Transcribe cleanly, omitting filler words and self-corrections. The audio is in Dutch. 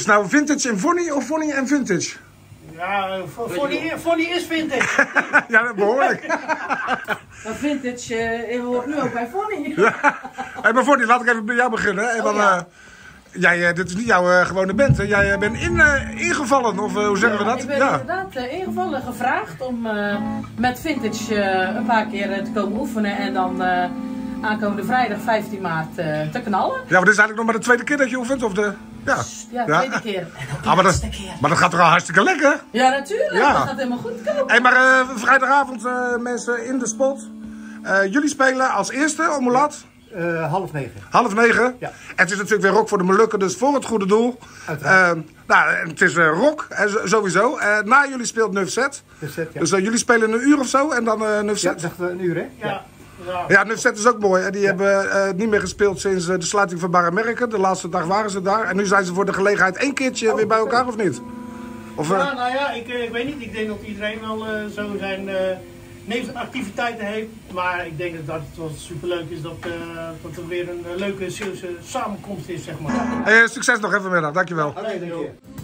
het nou vintage en Vonny of Vonny en vintage? Ja, Vonny is vintage. Ja, behoorlijk. Maar vintage hoort nu ook bij Vonny. Hey, maar Vonny, laat ik even bij jou beginnen. En dan, dit is niet jouw gewone band, hè? Jij bent ingevallen, of hoe zeggen we dat? Ik ben inderdaad ingevallen, gevraagd om met vintage een paar keer te komen oefenen en dan aankomende vrijdag 15 maart te knallen. Ja, maar dit is eigenlijk nog maar de tweede keer dat je oefent, of de... Ja, tweede keer. Maar dat gaat toch al hartstikke lekker? Ja, natuurlijk. Ja. Dat gaat helemaal goed komen. Hey, maar vrijdagavond, mensen in de spot. Jullie spelen als eerste om hoe laat? 8:30. 8:30? Ja. En het is natuurlijk weer rock voor de Molukken, dus voor het goede doel. Het is rock, sowieso. Na jullie speelt Nufzet. Ja. Dus jullie spelen een uur of zo en dan Nufzet? Ja, dacht een uur, hè? Ja. Ja, Nufzet is ook mooi. Die hebben niet meer gespeeld sinds de sluiting van Barre-Merken. De laatste dag waren ze daar. En nu zijn ze voor de gelegenheid 1 keertje weer bij elkaar, of niet? Of, ja, nou ja, ik weet niet. Ik denk dat iedereen wel zo zijn nevenactiviteiten heeft. Maar ik denk dat het wel superleuk is dat er weer een leuke samenkomst is, zeg maar. Hey, succes nog even vanmiddag. Dankjewel. Oké, dank je.